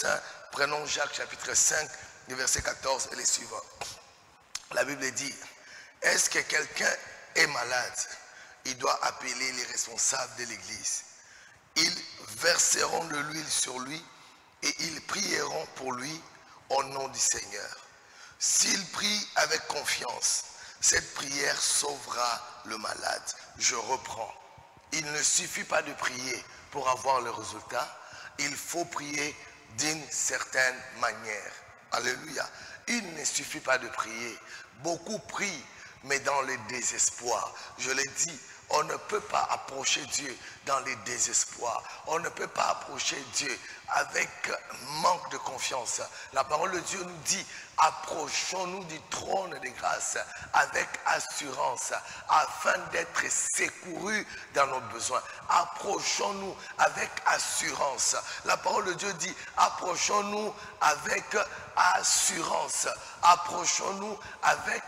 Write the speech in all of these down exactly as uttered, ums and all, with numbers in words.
matin, prenons Jacques chapitre cinq, verset quatorze et les suivants. La Bible dit, est-ce que quelqu'un est malade? Il doit appeler les responsables de l'église. Ils verseront de l'huile sur lui et ils prieront pour lui au nom du Seigneur. S'il prie avec confiance, cette prière sauvera le malade. Je reprends. Il ne suffit pas de prier pour avoir le résultat. Il faut prier d'une certaine manière. Alléluia. Il ne suffit pas de prier. Beaucoup prient, mais dans le désespoir. Je l'ai dit, on ne peut pas approcher Dieu dans le désespoir. On ne peut pas approcher Dieu avec manque de confiance. La parole de Dieu nous dit, approchons-nous du trône de grâce avec assurance afin d'être secourus dans nos besoins. Approchons-nous avec assurance. La parole de Dieu dit, approchons-nous avec assurance. Approchons-nous avec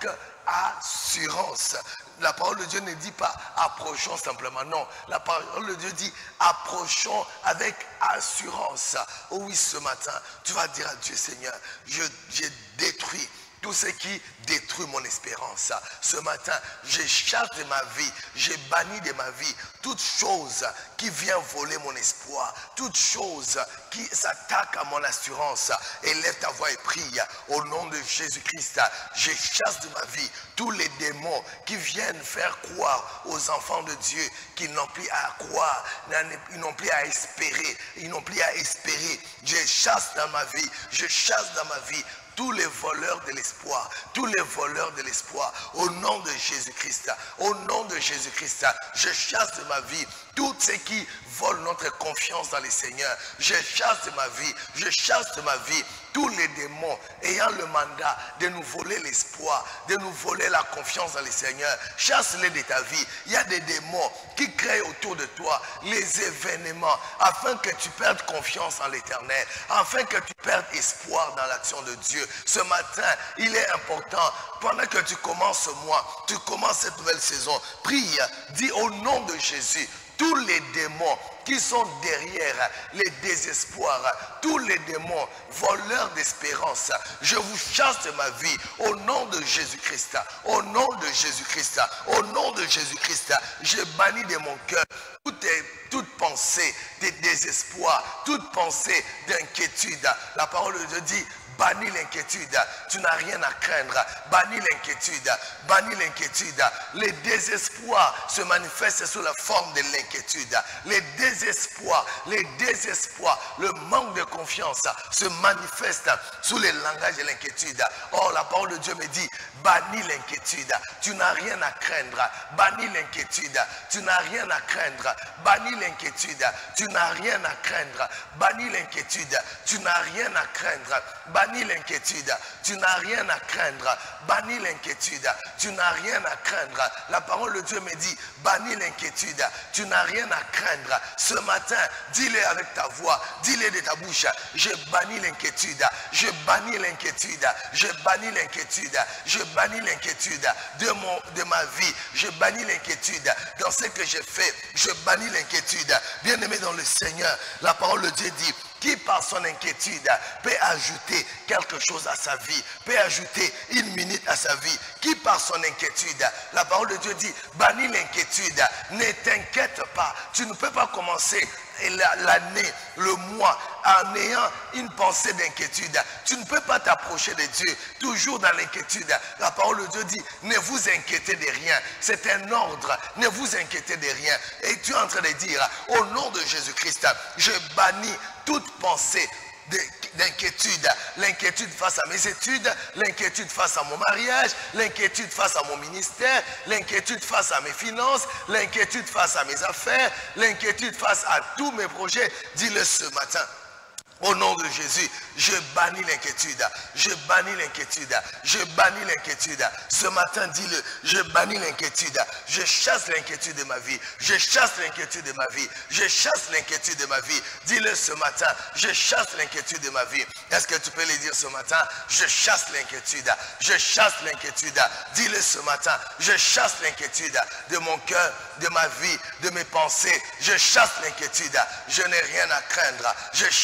assurance. La parole de Dieu ne dit pas approchons simplement, non. La parole de Dieu dit approchons avec assurance. Oh oui, ce matin, tu vas dire à Dieu, Seigneur, je, j'ai détruit tout ce qui détruit mon espérance. Ce matin, je chasse de ma vie, j'ai banni de ma vie toute chose qui vient voler mon espoir, toute chose qui s'attaque à mon assurance. Élève ta voix et prie au nom de Jésus-Christ. Je chasse de ma vie tous les démons qui viennent faire croire aux enfants de Dieu qu'ils n'ont plus à croire, ils n'ont plus à espérer, ils n'ont plus à espérer. Je chasse dans ma vie, je chasse dans ma vie tous les voleurs de l'espoir, tous les voleurs de l'espoir, au nom de Jésus-Christ, au nom de Jésus-Christ, je chasse de ma vie tout ce qui vole notre confiance dans le Seigneur. Je chasse de ma vie, je chasse de ma vie tous les démons ayant le mandat de nous voler l'espoir, de nous voler la confiance dans le Seigneur. Chasse-les de ta vie. Il y a des démons qui créent autour de toi les événements afin que tu perdes confiance en l'Éternel, afin que tu perdes espoir dans l'action de Dieu. Ce matin, il est important, pendant que tu commences ce mois, tu commences cette nouvelle saison, prie, dis au nom de Jésus, tous les démons qui sont derrière les désespoirs, tous les démons voleurs d'espérance, je vous chasse de ma vie au nom de Jésus-Christ, au nom de Jésus-Christ, au nom de Jésus-Christ, je bannis de mon cœur toute, toute pensée de désespoir, toute pensée d'inquiétude. La parole de Dieu dit, bannis l'inquiétude, tu n'as rien à craindre. Bannis l'inquiétude, bannis l'inquiétude. Les désespoirs se manifestent sous la forme de l'inquiétude. Les désespoirs, les désespoirs, le manque de confiance se manifeste sous le langage de l'inquiétude. Or, la parole de Dieu me dit, bannis l'inquiétude, tu n'as rien à craindre. Bannis l'inquiétude, tu n'as rien à craindre. Bannis l'inquiétude, tu n'as rien à craindre. Bannis l'inquiétude, tu n'as rien à craindre. Bannis l'inquiétude, tu n'as rien à craindre. Bannis l'inquiétude, tu n'as rien à craindre. La parole de Dieu me dit, bannis l'inquiétude, tu n'as rien à craindre. Ce matin, dis-le avec ta voix, dis-le de ta bouche, je bannis l'inquiétude, je bannis l'inquiétude, je bannis l'inquiétude, je bannis l'inquiétude de, mon, de ma vie, je bannis l'inquiétude dans ce que je fais, je bannis l'inquiétude. Bien-aimé dans le Seigneur, la parole de Dieu dit, qui par son inquiétude peut ajouter quelque chose à sa vie, peut ajouter une minute à sa vie, qui par son inquiétude, la parole de Dieu dit, bannis l'inquiétude, ne t'inquiète pas, tu ne peux pas commencer l'année, le mois, en ayant une pensée d'inquiétude. Tu ne peux pas t'approcher de Dieu toujours dans l'inquiétude. La parole de Dieu dit, ne vous inquiétez de rien. C'est un ordre, ne vous inquiétez de rien. Et tu es en train de dire, au nom de Jésus-Christ, je bannis toute pensée d'inquiétude, l'inquiétude face à mes études, l'inquiétude face à mon mariage, l'inquiétude face à mon ministère, l'inquiétude face à mes finances, l'inquiétude face à mes affaires, l'inquiétude face à tous mes projets. Dis-le ce matin. Au nom de Jésus, je bannis l'inquiétude, je bannis l'inquiétude, je bannis l'inquiétude. Ce matin, dis-le, je bannis l'inquiétude, je chasse l'inquiétude de ma vie, je chasse l'inquiétude de ma vie, je chasse l'inquiétude de ma vie. Dis-le ce matin, je chasse l'inquiétude de ma vie. Est-ce que tu peux le dire ce matin? Je chasse l'inquiétude, je chasse l'inquiétude. Dis-le ce matin, je chasse l'inquiétude de mon cœur, de ma vie, de mes pensées. Je chasse l'inquiétude, je n'ai rien à craindre. Je chasse l'inquiétude.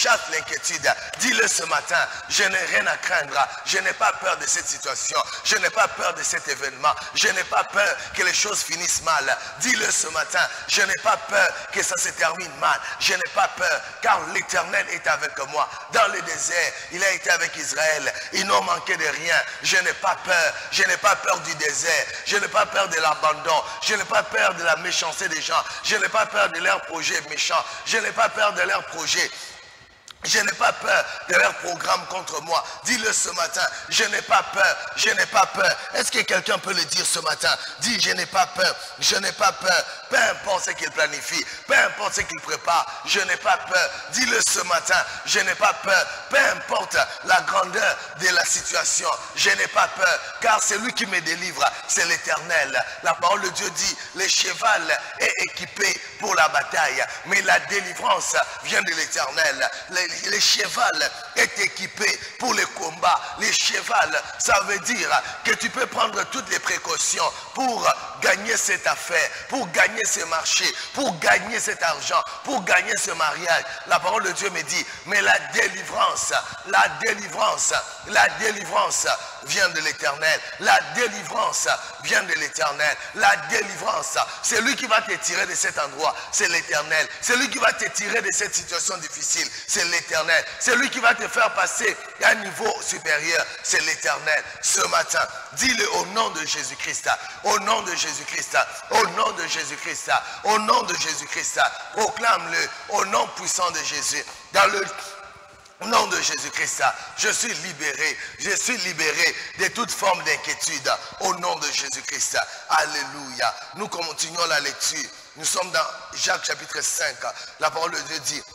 d'inquiétude, dis-le ce matin, je n'ai rien à craindre, je n'ai pas peur de cette situation, je n'ai pas peur de cet événement, je n'ai pas peur que les choses finissent mal. Dis-le ce matin, je n'ai pas peur que ça se termine mal, je n'ai pas peur, car l'Éternel est avec moi. Dans le désert, il a été avec Israël, ils n'ont manqué de rien. Je n'ai pas peur, je n'ai pas peur du désert, je n'ai pas peur de l'abandon, je n'ai pas peur de la méchanceté des gens, je n'ai pas peur de leurs projets méchants, je n'ai pas peur de leurs projets. Je n'ai pas peur de leur programme contre moi. Dis-le ce matin, je n'ai pas peur, je n'ai pas peur. Est-ce que quelqu'un peut le dire ce matin? Dis, je n'ai pas peur, je n'ai pas peur. Peu importe ce qu'il planifie, peu importe ce qu'il prépare, je n'ai pas peur. Dis-le ce matin, je n'ai pas peur. Peu importe la grandeur de la situation, je n'ai pas peur. Car celui qui me délivre, c'est l'Éternel. La parole de Dieu dit, le cheval est équipé pour la bataille, mais la délivrance vient de l'Éternel. Le cheval est équipé pour le combat. Le cheval, ça veut dire que tu peux prendre toutes les précautions pour gagner cette affaire, pour gagner ce marché, pour gagner cet argent, pour gagner ce mariage. La parole de Dieu me dit, mais la délivrance, la délivrance, la délivrance vient de l'Éternel. La délivrance vient de l'Éternel. La délivrance, c'est lui qui va te tirer de cet endroit, c'est l'Éternel. C'est lui qui va te tirer de cette situation difficile, c'est l'Éternel. C'est lui qui va te faire passer à un niveau supérieur, c'est l'Éternel. Ce matin, dis-le au nom de Jésus-Christ, au nom de Jésus-Christ, au nom de Jésus-Christ, au nom de Jésus-Christ. Proclame-le au nom puissant de Jésus. Dans le Au nom de Jésus-Christ, je suis libéré, je suis libéré de toute forme d'inquiétude. Au nom de Jésus-Christ, alléluia. Nous continuons la lecture. Nous sommes dans Jacques chapitre cinq. La parole de Dieu dit,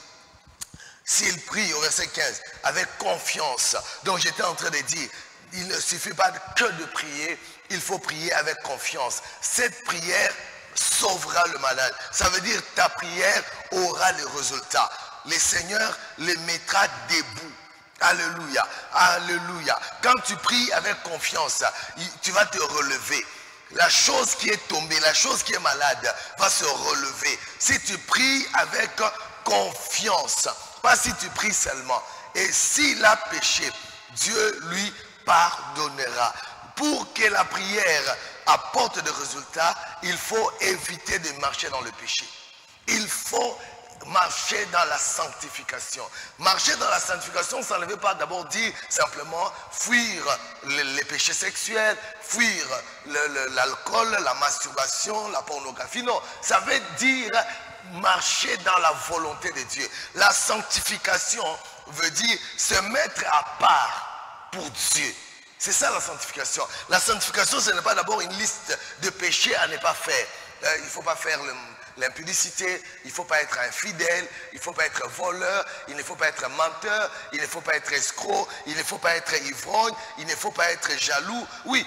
s'il prie au verset quinze, avec confiance. Donc j'étais en train de dire, il ne suffit pas que de prier, il faut prier avec confiance. Cette prière sauvera le malade. Ça veut dire ta prière aura le résultat. Le Seigneur les mettra debout. Alléluia, alléluia. Quand tu pries avec confiance, tu vas te relever. La chose qui est tombée, la chose qui est malade va se relever. Si tu pries avec confiance, pas si tu pries seulement. Et s'il a péché, Dieu lui pardonnera. Pour que la prière apporte des résultats, il faut éviter de marcher dans le péché. Il faut marcher dans la sanctification. Marcher dans la sanctification, ça ne veut pas d'abord dire simplement fuir les, les péchés sexuels, fuir l'alcool, la masturbation, la pornographie. Non, ça veut dire marcher dans la volonté de Dieu. La sanctification veut dire se mettre à part pour Dieu. C'est ça la sanctification. La sanctification, ce n'est pas d'abord une liste de péchés à ne pas faire. Euh, il ne faut pas faire l'impudicité, il ne faut pas être infidèle, il ne faut pas être voleur, il ne faut pas être menteur, il ne faut pas être escroc, il ne faut pas être ivrogne, il ne faut pas être jaloux. Oui,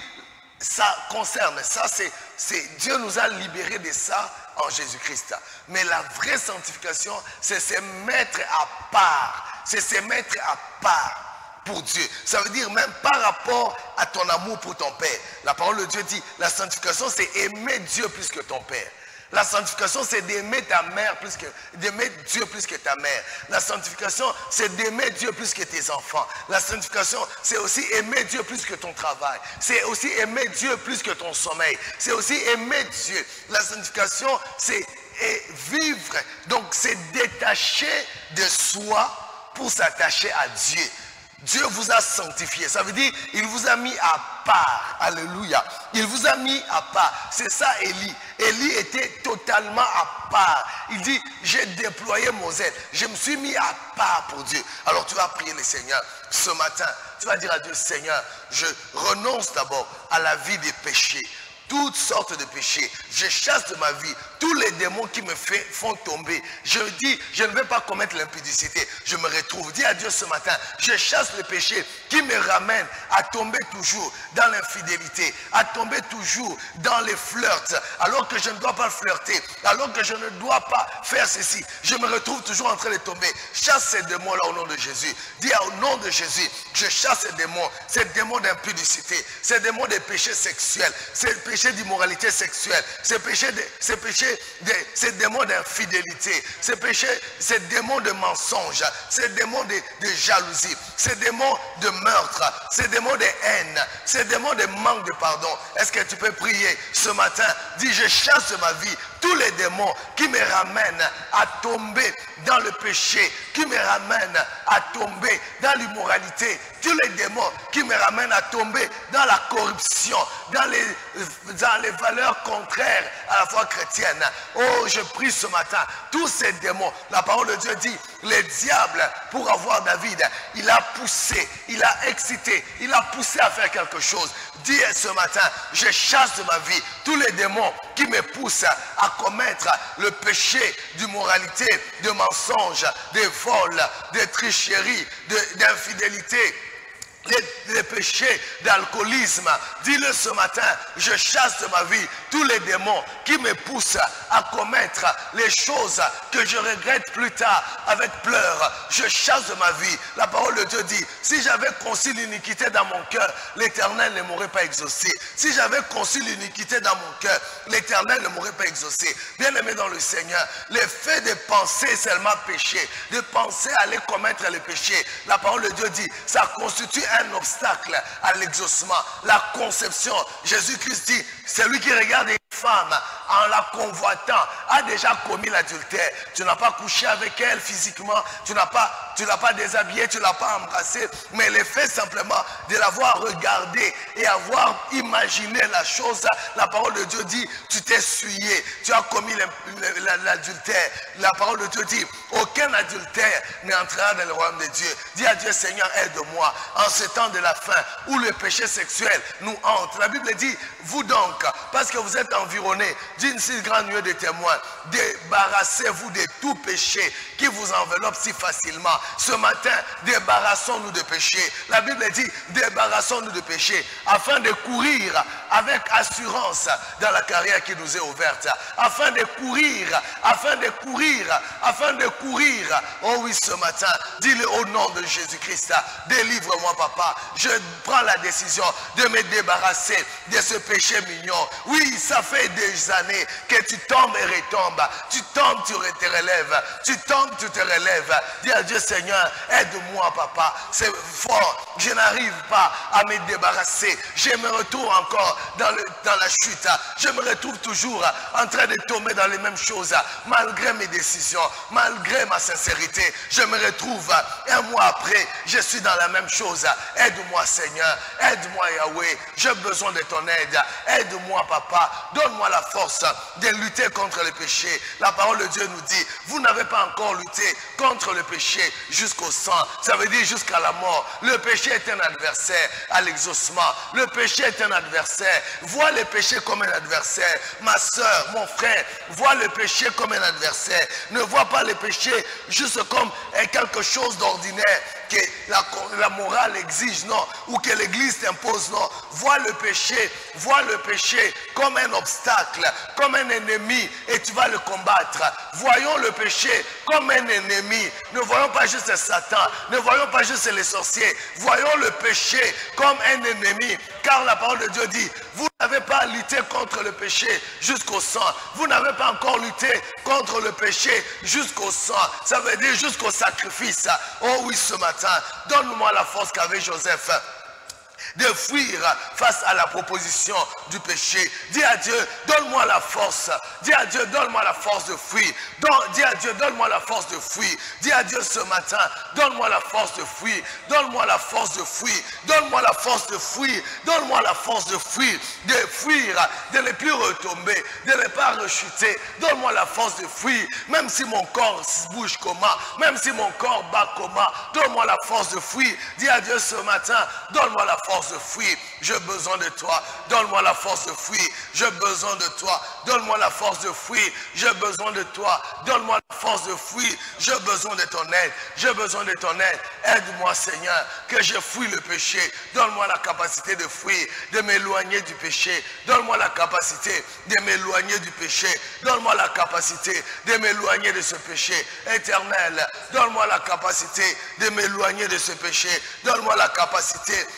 ça concerne, ça c'est, Dieu nous a libérés de ça en Jésus-Christ. Mais la vraie sanctification, c'est se mettre à part, c'est se mettre à part pour Dieu. Ça veut dire même par rapport à ton amour pour ton Père. La parole de Dieu dit, la sanctification c'est aimer Dieu plus que ton Père. La sanctification, c'est d'aimer ta mère plus que, d'aimer Dieu plus que ta mère. La sanctification, c'est d'aimer Dieu plus que tes enfants. La sanctification, c'est aussi aimer Dieu plus que ton travail. C'est aussi aimer Dieu plus que ton sommeil. C'est aussi aimer Dieu. La sanctification, c'est vivre. Donc, c'est détacher de soi pour s'attacher à Dieu. Dieu vous a sanctifié. Ça veut dire, il vous a mis à part. Alléluia. Il vous a mis à part. C'est ça Élie. Élie était totalement à part. Il dit, j'ai déployé mon zèle. Je me suis mis à part pour Dieu. Alors tu vas prier le Seigneur ce matin. Tu vas dire à Dieu, Seigneur, je renonce d'abord à la vie des péchés. Toutes sortes de péchés. Je chasse de ma vie tous les démons qui me fait, font tomber. Je dis, je ne vais pas commettre l'impudicité. Je me retrouve. Dis à Dieu ce matin, je chasse le péché qui me ramène à tomber toujours dans l'infidélité, à tomber toujours dans les flirts, alors que je ne dois pas flirter, alors que je ne dois pas faire ceci. Je me retrouve toujours en train de tomber. Chasse ces démons-là au nom de Jésus. Dis au nom de Jésus, je chasse ces démons, ces démons d'impudicité, ces démons de péché sexuel, ces péché d'immoralité sexuelle, ce péché, de, ce péché, de, ces démons d'infidélité, ce péché, ces démons de mensonge, ces démons de, de jalousie, ces démons de meurtre, ces démons de haine, ces démons de manque de pardon. Est-ce que tu peux prier ce matin? Dis, je chasse de ma vie tous les démons qui me ramènent à tomber dans le péché, qui me ramènent à tomber dans l'immoralité, tous les démons qui me ramènent à tomber dans la corruption, dans les, dans les valeurs contraires à la foi chrétienne. Oh, je prie ce matin, tous ces démons, la parole de Dieu dit, les diables, pour avoir David, il a poussé, il a excité, il a poussé à faire quelque chose. Dis ce matin, je chasse de ma vie tous les démons qui me poussent à commettre le péché d'immoralité, de mensonge, de vol, de tricherie, d'infidélité. Les, les péchés d'alcoolisme. Dis-le ce matin, je chasse de ma vie tous les démons qui me poussent à commettre les choses que je regrette plus tard avec pleurs. Je chasse de ma vie. La parole de Dieu dit, si j'avais conçu l'iniquité dans mon cœur, l'Éternel ne m'aurait pas exaucé. Si j'avais conçu l'iniquité dans mon cœur, l'Éternel ne m'aurait pas exaucé. Bien-aimé dans le Seigneur, le fait de penser seulement péché, de penser aller commettre les péchés, la parole de Dieu dit, ça constitue un obstacle à l'exaucement, la conception. Jésus-Christ dit, celui qui regarde une femme en la convoitant a déjà commis l'adultère. Tu n'as pas couché avec elle physiquement, tu n'as pas, tu l'as pas déshabillée, tu l'as pas embrassée, mais le fait simplement de l'avoir regardée et avoir imaginé la chose, la parole de Dieu dit, tu t'es souillé, tu as commis l'adultère. La parole de Dieu dit, aucun adultère n'entrera dans le royaume de Dieu. Dis à Dieu, Seigneur, aide-moi en ce temps de la fin où le péché sexuel nous hante. La Bible dit, vous donc, parce que vous êtes environnés d'une si grande nuée de témoins, débarrassez-vous de tout péché qui vous enveloppe si facilement. Ce matin, débarrassons-nous de péché. La Bible dit, débarrassons-nous de péché afin de courir avec assurance dans la carrière qui nous est ouverte. Afin de courir, afin de courir, afin de courir. Oh oui, ce matin, dis-le au nom de Jésus-Christ, délivre-moi, papa. Je prends la décision de me débarrasser de ce péché mignon. Oui, ça fait des années que tu tombes et retombes. Tu tombes, tu te relèves. Tu tombes, tu te relèves. Dis à Dieu, Seigneur, aide-moi, papa. C'est fort. Je n'arrive pas à me débarrasser. Je me retrouve encore dans, le, dans la chute. Je me retrouve toujours en train de tomber dans les mêmes choses. Malgré mes décisions, malgré ma sincérité, je me retrouve un mois après, je suis dans la même chose. Aide-moi, Seigneur. Aide-moi, Yahweh. J'ai besoin de ton aide. Aide-moi, papa. Donne-moi la force de lutter contre le péché. La parole de Dieu nous dit, vous n'avez pas encore lutté contre le péché jusqu'au sang. Ça veut dire jusqu'à la mort. Le péché est un adversaire à l'exaucement. Le péché est un adversaire. Vois le péché comme un adversaire. Ma soeur, mon frère, vois le péché comme un adversaire. Ne vois pas le péché juste comme quelque chose d'ordinaire que la, la morale exige, non, ou que l'église t'impose, non. Vois le péché, vois le péché comme un obstacle, comme un ennemi, et tu vas le combattre. Voyons le péché comme un ennemi. Ne voyons pas juste Satan, ne voyons pas juste les sorciers. Voyons le péché comme un ennemi, car la parole de Dieu dit, vous n'avez pas lutté contre le péché jusqu'au sang. Vous n'avez pas encore lutté contre le péché jusqu'au sang. Ça veut dire jusqu'au sacrifice. Oh oui, ce matin, donne-moi la force qu'avait Joseph de fuir face à la proposition du péché. Dis à Dieu, donne-moi la force. Dis à Dieu, donne-moi la force de fuir. Don, dis à Dieu, donne-moi la force de fuir. Dis à Dieu ce matin, donne-moi la force de fuir. Donne-moi la force de fuir. Donne-moi la force de fuir. Donne-moi la force de fuir. De fuir, de ne plus retomber, de ne pas rechuter. Donne-moi la force de fuir. Même si mon corps bouge comment, même si mon corps bat comment, donne-moi la force de fuir. Dis à Dieu ce matin, donne-moi la force de fuir. J'ai besoin de toi. Donne-moi la force de fuir. J'ai besoin de toi. Donne-moi la force de fuir. J'ai besoin de toi. Donne-moi la force de fuir. J'ai besoin de ton aide. J'ai besoin de ton aide. Aide-moi, Seigneur, que je fuis le péché. Donne-moi la capacité de fuir, de m'éloigner du péché. Donne-moi la capacité de m'éloigner du péché. Donne-moi la capacité de m'éloigner de ce péché. Éternel, donne-moi la capacité de m'éloigner de ce péché. Donne-moi la capacité de ne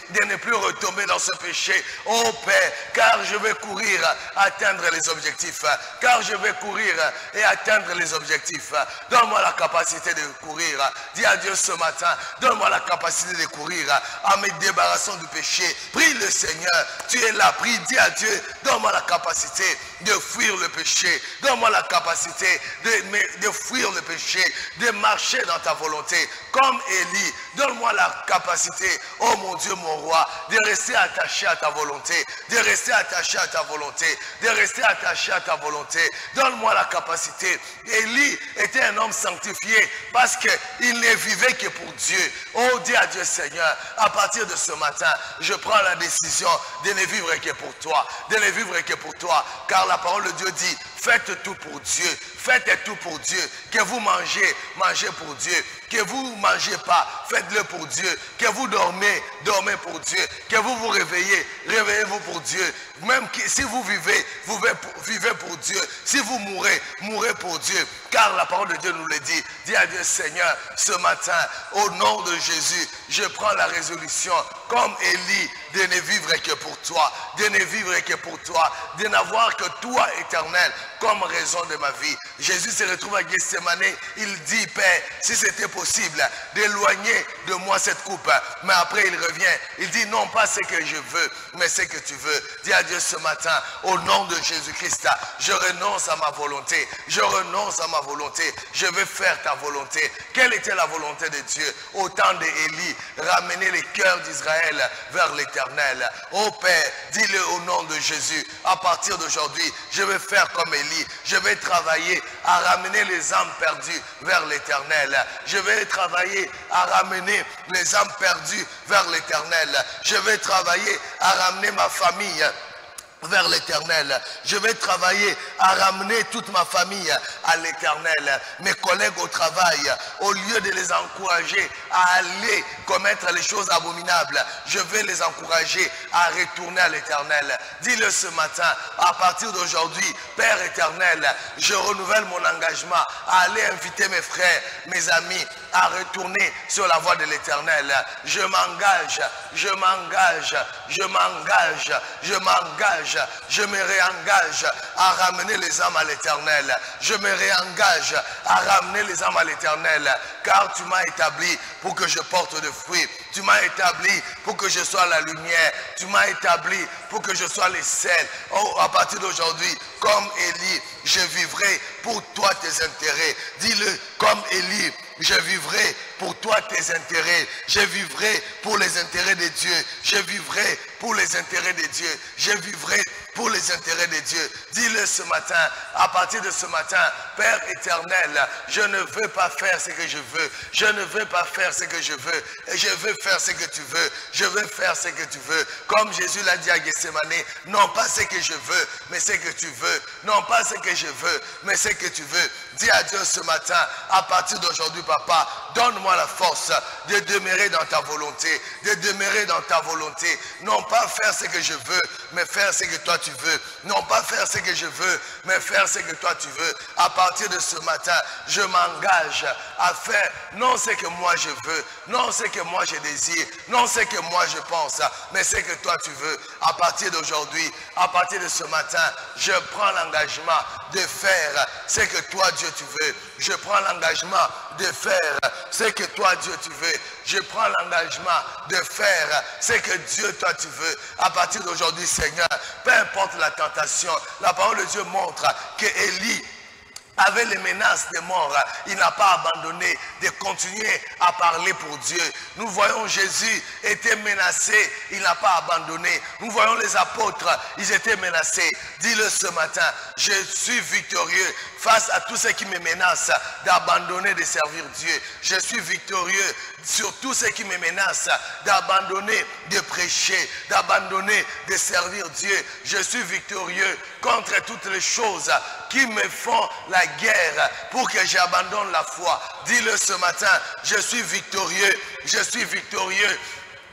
plus retomber dans ce péché. Oh Père, car je vais courir, atteindre les objectifs. Car je vais courir et atteindre les objectifs. Donne-moi la capacité de courir. Dis à Dieu ce matin, donne-moi la capacité de courir en me débarrassant du péché. Prie le Seigneur, tu es là, prie, dis à Dieu, donne-moi la capacité de fuir le péché. Donne-moi la capacité de, de fuir le péché, de marcher dans ta volonté. Comme Élie, donne-moi la capacité, oh mon Dieu, mon roi, de rester attaché à ta volonté, de rester attaché à ta volonté, de rester attaché à ta volonté. Donne-moi la capacité. Élie était un homme sanctifié parce qu'il ne vivait que pour Dieu. Oh, dis à Dieu, Seigneur, à partir de ce matin, je prends la décision de ne vivre que pour toi, de ne vivre que pour toi, car la parole de Dieu dit, faites tout pour Dieu, faites tout pour Dieu, que vous mangez, mangez pour Dieu, que vous ne mangez pas, faites-le pour Dieu, que vous dormez, dormez pour Dieu, que vous vous réveillez, réveillez-vous pour Dieu, même si vous vivez, vous vivez pour Dieu, si vous mourrez, mourrez pour Dieu, car la parole de Dieu nous le dit. Dis à Dieu, Seigneur, ce matin, au nom de Jésus, je prends la résolution, comme Élie, de ne vivre que pour toi, de ne vivre que pour toi, de n'avoir que toi, éternel, comme raison de ma vie. Jésus se retrouve à Gethsemane, il dit, Père, si c'était possible, d'éloigner de moi cette coupe. Mais après, il revient, il dit, non pas ce que je veux, mais ce que tu veux. Dis à Dieu ce matin, au nom de Jésus-Christ, je renonce à ma volonté, je renonce à ma volonté, je veux faire ta volonté. Quelle était la volonté de Dieu au temps d'Élie? Ramener les cœurs d'Israël vers l'Éternel. Oh Père, dis-le au nom de Jésus, à partir d'aujourd'hui, je vais faire comme Élie, je vais travailler à ramener les âmes perdues vers l'Éternel. Je vais travailler à ramener les âmes perdues vers l'Éternel. Je vais travailler à ramener ma famille vers l'Éternel. Je vais travailler à ramener toute ma famille à l'Éternel. Mes collègues au travail, au lieu de les encourager à aller commettre les choses abominables, je vais les encourager à retourner à l'Éternel. Dis-le ce matin, à partir d'aujourd'hui, Père éternel, je renouvelle mon engagement à aller inviter mes frères, mes amis, à retourner sur la voie de l'Éternel. Je m'engage, je m'engage, je m'engage, je m'engage, je me réengage à ramener les âmes à l'Éternel. Je me réengage à ramener les âmes à l'Éternel, car tu m'as établi pour que je porte de fruits. Tu m'as établi pour que je sois la lumière. Tu m'as établi pour que je sois les sels. Oh, à partir d'aujourd'hui, comme Élie, je vivrai pour toi tes intérêts. Dis-le, comme Élie, je vivrai pour toi tes intérêts. Je vivrai pour les intérêts de Dieu. Je vivrai pour les intérêts de Dieu. Je vivrai pour les intérêts de Dieu. Dis-le ce matin, à partir de ce matin, Père éternel, je ne veux pas faire ce que je veux. Je ne veux pas faire ce que je veux. Et je veux faire ce que tu veux. Je veux faire ce que tu veux. Comme Jésus l'a dit à Gethsemane, non pas ce que je veux, mais ce que tu veux. Non pas ce que je veux, mais ce que tu veux. Dis à Dieu ce matin, à partir d'aujourd'hui, Papa, donne-moi la force de demeurer dans ta volonté, de demeurer dans ta volonté. Non pas faire ce que je veux, mais faire ce que toi tu veux. Non pas faire ce que je veux, mais faire ce que toi tu veux. À partir de ce matin, je m'engage à faire non ce que moi je veux, non ce que moi je désire, non ce que moi je pense, mais ce que toi tu veux. À partir d'aujourd'hui, à partir de ce matin, je prends l'engagement de faire ce que toi Dieu tu veux. Je prends l'engagement de faire ce que toi Dieu tu veux. Je prends l'engagement de faire ce que Dieu toi tu veux. À partir d'aujourd'hui, Seigneur, peu importe la tentation, la parole de Dieu montre que Élie avait les menaces de mort, il n'a pas abandonné de continuer à parler pour Dieu. Nous voyons Jésus était menacé, il n'a pas abandonné. Nous voyons les apôtres, ils étaient menacés. Dis-le ce matin, je suis victorieux face à tous ceux qui me menacent d'abandonner de servir Dieu. Je suis victorieux sur tous ceux qui me menacent d'abandonner de prêcher, d'abandonner de servir Dieu. Je suis victorieux contre toutes les choses qui me font la guerre pour que j'abandonne la foi. Dis-le ce matin, je suis victorieux, je suis victorieux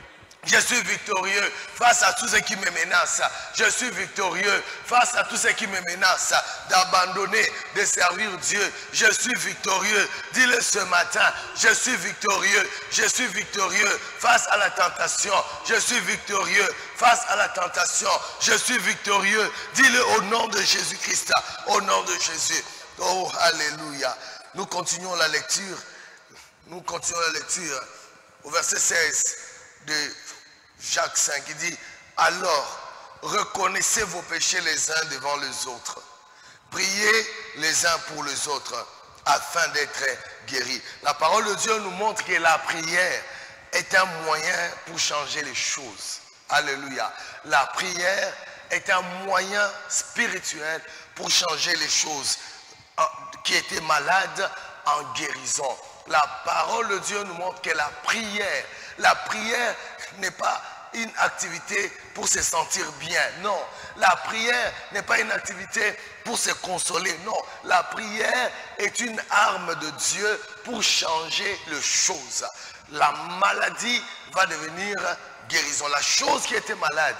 Je suis victorieux face à tous ceux qui me menacent. Je suis victorieux face à tous ceux qui me menacent d'abandonner, de servir Dieu. Je suis victorieux. Dis-le ce matin. Je suis victorieux. Je suis victorieux face à la tentation. Je suis victorieux face à la tentation. Je suis victorieux. Dis-le au nom de Jésus-Christ. Au nom de Jésus. Oh, alléluia. Nous continuons la lecture. Nous continuons la lecture au verset seize de Jacques cinq, il dit, alors reconnaissez vos péchés les uns devant les autres. Priez les uns pour les autres afin d'être guéris. La parole de Dieu nous montre que la prière est un moyen pour changer les choses. Alléluia. La prière est un moyen spirituel pour changer les choses. Qui étaient malades en guérison. La parole de Dieu nous montre que la prière, la prière n'est pas une activité pour se sentir bien. Non, la prière n'est pas une activité pour se consoler. Non, la prière est une arme de Dieu pour changer les choses. La maladie va devenir guérison. La chose qui était malade,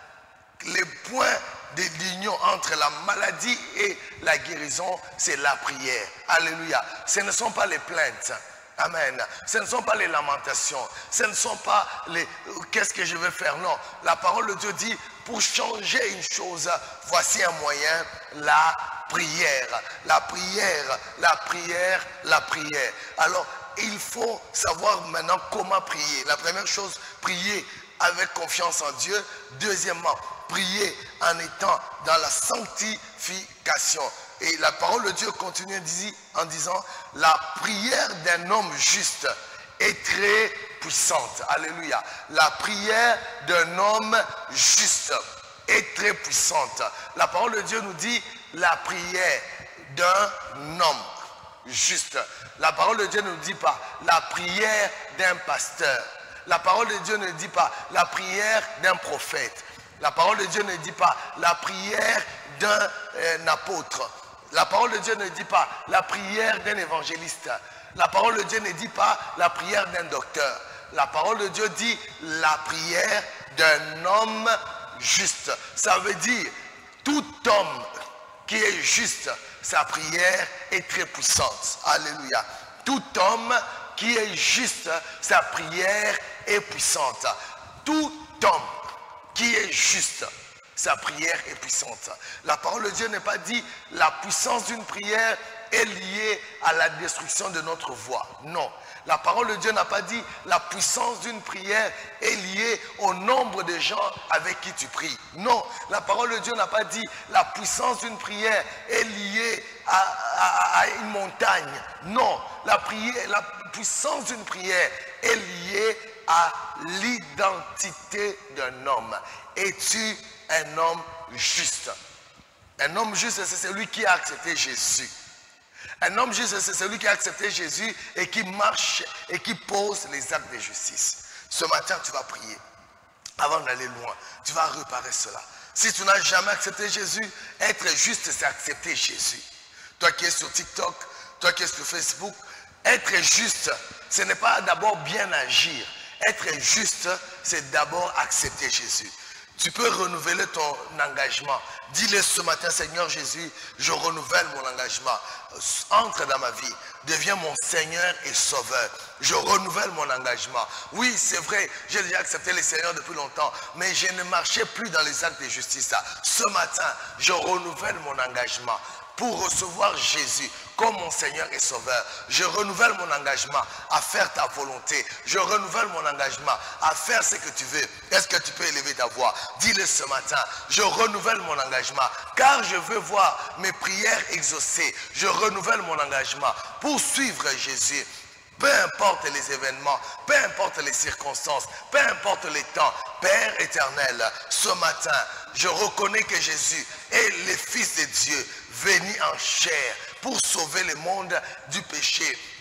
les points de l'union entre la maladie et la guérison, c'est la prière. Alléluia. Ce ne sont pas les plaintes. Amen. Ce ne sont pas les lamentations. Ce ne sont pas les qu'est-ce que je vais faire. Non. La parole de Dieu dit, pour changer une chose, voici un moyen, la prière. La prière, la prière, la prière. Alors, il faut savoir maintenant comment prier. La première chose, prier avec confiance en Dieu. Deuxièmement, prier en étant dans la sanctification. Et la parole de Dieu continue en disant, la prière d'un homme juste est très puissante. Alléluia. La prière d'un homme juste est très puissante. La parole de Dieu nous dit, la prière d'un homme juste. La parole de Dieu ne nous dit pas, la prière d'un pasteur. La parole de Dieu ne dit pas, la prière d'un prophète. La parole de Dieu ne dit pas la prière d'un euh, apôtre. La parole de Dieu ne dit pas la prière d'un évangéliste. La parole de Dieu ne dit pas la prière d'un docteur. La parole de Dieu dit la prière d'un homme juste. Ça veut dire tout homme qui est juste, sa prière est très puissante. Alléluia. Tout homme qui est juste, sa prière est puissante. Tout homme qui est juste, sa prière est puissante. La parole de Dieu n'est pas dit la puissance d'une prière est liée à la destruction de notre voix. Non. La parole de Dieu n'a pas dit la puissance d'une prière est liée au nombre de gens avec qui tu pries. Non. La parole de Dieu n'a pas dit la puissance d'une prière est liée à, à, à une montagne. Non. La, prière, la puissance d'une prière est liée à l'identité d'un homme. Es-tu un homme juste? Un homme juste, c'est celui qui a accepté Jésus. Un homme juste, c'est celui qui a accepté Jésus et qui marche et qui pose les actes de justice. Ce matin, tu vas prier. Avant d'aller loin, tu vas réparer cela. Si tu n'as jamais accepté Jésus, être juste, c'est accepter Jésus. Toi qui es sur TikTok, toi qui es sur Facebook, être juste, ce n'est pas d'abord bien agir. Être juste, c'est d'abord accepter Jésus. Tu peux renouveler ton engagement. Dis-le ce matin, Seigneur Jésus, je renouvelle mon engagement. Entre dans ma vie, deviens mon Seigneur et Sauveur. Je renouvelle mon engagement. Oui, c'est vrai, j'ai déjà accepté le Seigneur depuis longtemps, mais je ne marchais plus dans les actes de justice. Ce matin, je renouvelle mon engagement pour recevoir Jésus comme mon Seigneur et Sauveur. Je renouvelle mon engagement à faire ta volonté. Je renouvelle mon engagement à faire ce que tu veux. Est-ce que tu peux élever ta voix? Dis-le ce matin. Je renouvelle mon engagement car je veux voir mes prières exaucées. Je renouvelle mon engagement pour suivre Jésus. Peu importe les événements, peu importe les circonstances, peu importe les temps, Père éternel, ce matin, je reconnais que Jésus est le Fils de Dieu, venu en chair pour sauver le monde du péché,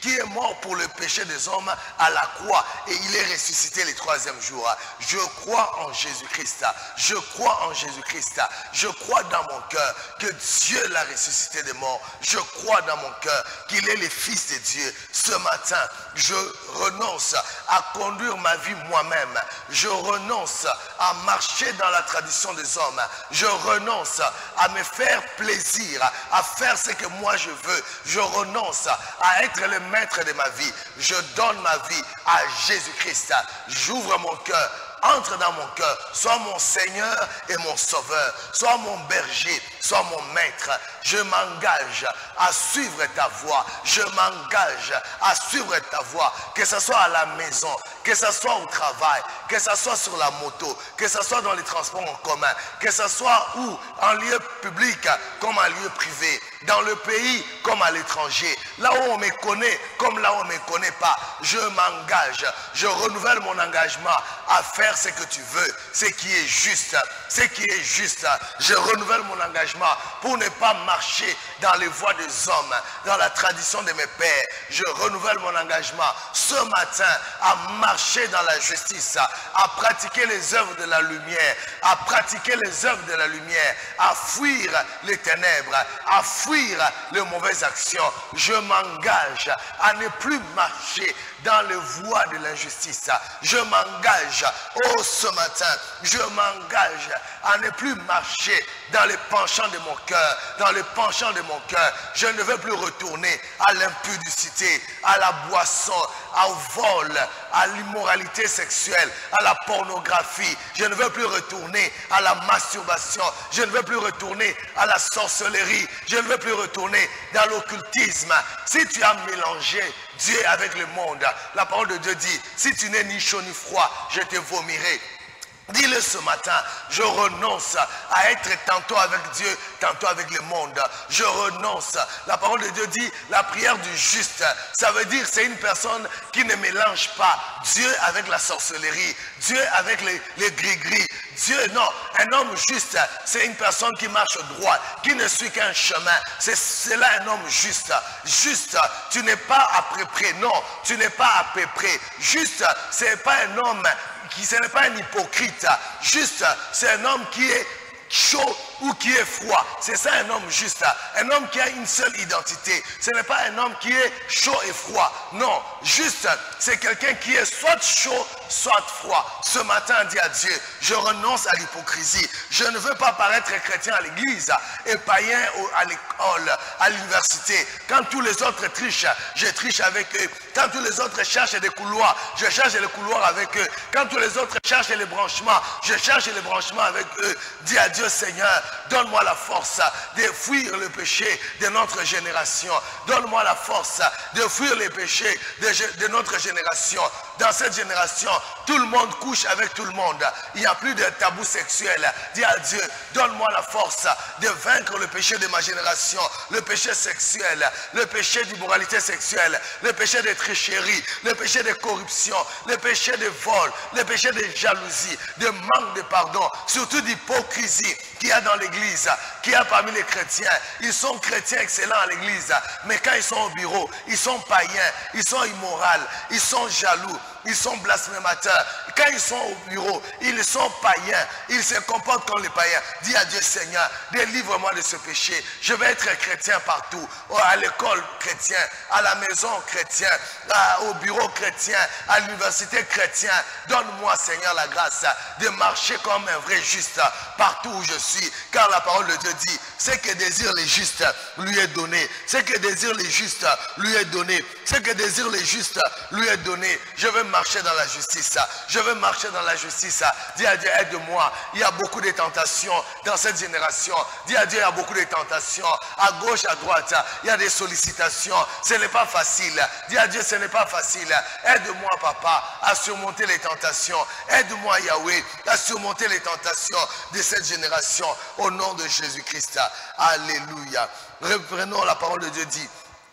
qui est mort pour le péché des hommes à la croix et il est ressuscité le troisième jour. Je crois en Jésus-Christ. Je crois en Jésus-Christ. Je crois dans mon cœur que Dieu l'a ressuscité des morts. Je crois dans mon cœur qu'il est le Fils de Dieu. Ce matin, je renonce à conduire ma vie moi-même. Je renonce à marcher dans la tradition des hommes. Je renonce à me faire plaisir, à faire ce que moi je veux. Je renonce à être le maître de ma vie. Je donne ma vie à Jésus-Christ. J'ouvre mon cœur. Entre dans mon cœur, sois mon Seigneur et mon Sauveur, sois mon berger, sois mon maître. Je m'engage à suivre ta voie, je m'engage à suivre ta voie, que ce soit à la maison, que ce soit au travail, que ce soit sur la moto, que ce soit dans les transports en commun, que ce soit où, en lieu public comme en lieu privé, dans le pays comme à l'étranger, là où on me connaît comme là où on ne me connaît pas, je m'engage, je renouvelle mon engagement à faire ce que tu veux, ce qui est juste, ce qui est juste. Je renouvelle mon engagement pour ne pas marcher dans les voies des hommes, dans la tradition de mes pères. Je renouvelle mon engagement ce matin à marcher dans la justice, à pratiquer les œuvres de la lumière, à pratiquer les œuvres de la lumière, à fuir les ténèbres, à fuir les mauvaises actions. Je m'engage à ne plus marcher dans les voies de l'injustice. Je m'engage, oh ce matin, je m'engage à ne plus marcher dans les penchants de mon cœur, dans les penchants de mon cœur. Je ne veux plus retourner à l'impudicité, à la boisson, au vol, à l'immoralité sexuelle, à la pornographie. Je ne veux plus retourner à la masturbation. Je ne veux plus retourner à la sorcellerie. Je ne veux plus retourner dans l'occultisme. Si tu as mélangé Dieu avec le monde, la parole de Dieu dit, si tu n'es ni chaud ni froid, je te vomirai. Dis-le ce matin, je renonce à être tantôt avec Dieu, tantôt avec le monde. Je renonce. La parole de Dieu dit, la prière du juste, ça veut dire c'est une personne qui ne mélange pas Dieu avec la sorcellerie, Dieu avec les, les gris-gris. Dieu, non, un homme juste, c'est une personne qui marche droit, qui ne suit qu'un chemin. C'est là un homme juste. Juste, tu n'es pas à peu près, non, tu n'es pas à peu près. Juste, ce n'est pas un homme qui, ce n'est pas un hypocrite. Juste, c'est un homme qui est chaud ou qui est froid. C'est ça un homme juste. Un homme qui a une seule identité. Ce n'est pas un homme qui est chaud et froid. Non, juste, c'est quelqu'un qui est soit chaud, soit froid. Ce matin, dis à Dieu, je renonce à l'hypocrisie. Je ne veux pas paraître chrétien à l'église et païen à l'école, à l'université. Quand tous les autres trichent, je triche avec eux. Quand tous les autres cherchent des couloirs, je cherche les couloirs avec eux. Quand tous les autres cherchent les branchements, je cherche les branchements avec eux. Dis à Dieu, Seigneur, donne-moi la force de fuir le péché de notre génération. Donne-moi la force de fuir les péchés de, de notre génération. Dans cette génération, tout le monde couche avec tout le monde. Il n'y a plus de tabou sexuel. Dis à Dieu, donne-moi la force de vaincre le péché de ma génération. Le péché sexuel, le péché d'immoralité sexuelle, le péché de tricherie, le péché de corruption, le péché de vol, le péché de jalousie, de manque de pardon, surtout d'hypocrisie qu'il y a dans l'église, qu'il y a parmi les chrétiens. Ils sont chrétiens excellents à l'église, mais quand ils sont au bureau, ils sont païens, ils sont immoraux, ils sont jaloux, ils sont blasphémateurs. Quand ils sont au bureau, ils sont païens, ils se comportent comme les païens. Dis à Dieu, Seigneur, délivre-moi de ce péché. Je vais être chrétien partout, à l'école chrétien, à la maison chrétien, au bureau chrétien, à l'université chrétien. Donne-moi, Seigneur, la grâce de marcher comme un vrai juste partout où je suis. Car la parole de Dieu dit, ce que désire les justes lui est donné. Ce que désire les justes lui est donné. Ce que désire les justes lui est donné. Je veux marcher dans la justice. Je veux marcher dans la justice. Dis à Dieu, aide-moi. Il y a beaucoup de tentations dans cette génération. Dis à Dieu, il y a beaucoup de tentations. À gauche, à droite, il y a des sollicitations. Ce n'est pas facile. Dis à Dieu, ce n'est pas facile. Aide-moi, Papa, à surmonter les tentations. Aide-moi, Yahweh, à surmonter les tentations de cette génération. Au nom de Jésus-Christ. Alléluia. Reprenons la parole de Dieu dit.